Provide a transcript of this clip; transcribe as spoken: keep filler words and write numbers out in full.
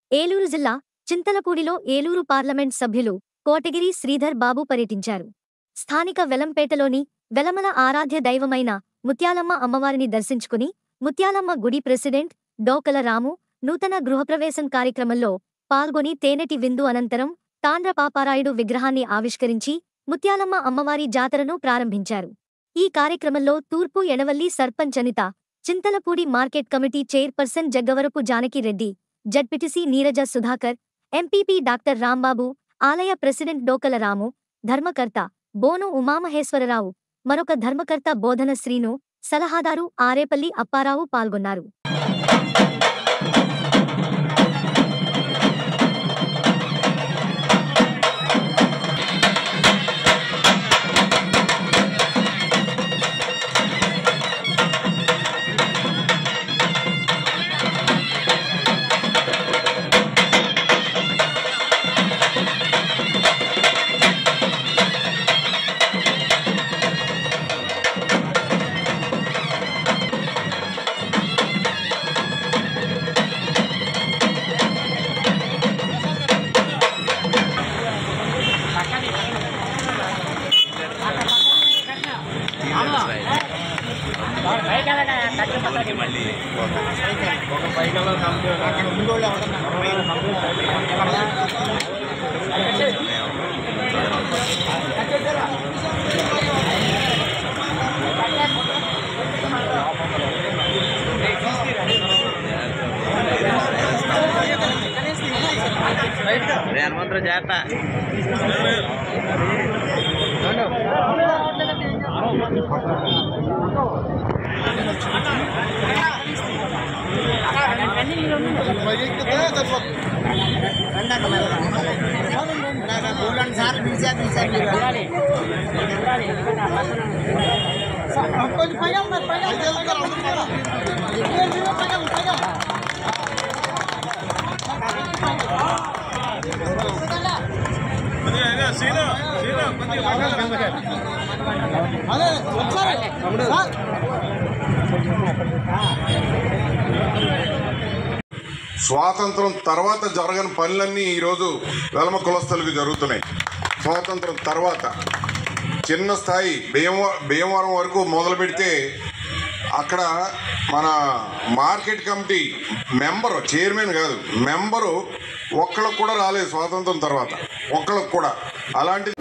ఏలూరు జిల్లా చింతలపూడిలో ఏలూరు పార్లమెంట్ సభ్యులు కోటగిరి శ్రీధర్ బాబు పర్యటించారు. స్థానిక వెలంపేటలోని వెలమల ఆరాధ్య దైవమైన ముత్యాలమ్మ అమ్మవారిని దర్శించుకుని ముత్యాలమ్మ గుడి ప్రెసిడెంట్ డోకల రాము నూతన గృహప్రవేశం కార్యక్రమంలో పాల్గొని తేనెటి విందు అనంతరం తాండ్ర పాపారాయుడు విగ్రహాన్ని ఆవిష్కరించి ముత్యాలమ్మ అమ్మవారి జాతరను ప్రారంభించారు. ఈ కార్యక్రమంలో తూర్పు Yenavalli sarpanch Anitha, Chintalapudi market committee chairperson Jaggavarapu Janaki Reddy, ZPTC Neeraja Sudhakar, MPP doctor Rambabu, ఆలయ ప్రెసిడెంట్ డోకల రాము, ధర్మకర్త బోను ఉమామహేశ్వరరావు, మరొక ధర్మకర్త బోధన శ్రీను, సలహాదారు ఆరేపల్లి అప్పారావు పాల్గొన్నారు. హనుమంతుడు జాగ్రత్త. స్వాతంత్రం తర్వాత జరగని పనులన్నీ ఈరోజు వెలమ కులస్తులకు జరుగుతున్నాయి. స్వాతంత్రం తర్వాత చిన్న స్థాయి భీమ భీమవరం వరకు మొదలు పెడితే అక్కడ మన మార్కెట్ కమిటీ మెంబరు, చైర్మన్ కాదు మెంబరు ఒక్కళ్ళకు కూడా రాలేదు స్వాతంత్రం తర్వాత, ఒక్కళ్ళకు కూడా. అలాంటి